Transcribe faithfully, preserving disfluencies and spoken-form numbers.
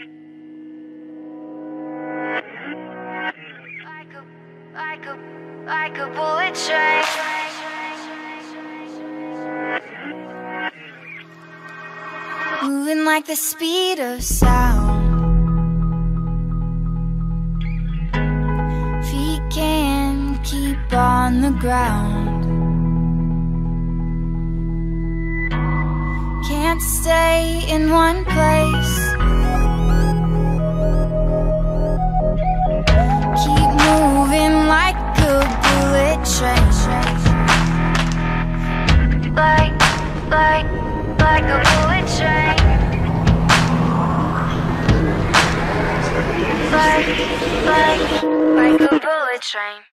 Like a, like a, like a bullet train. Moving like the speed of sound. Feet can't keep on the ground. Can't stay in one place. Keep moving like a bullet train. Like, like, like a bullet train. Like, like, like a bullet train.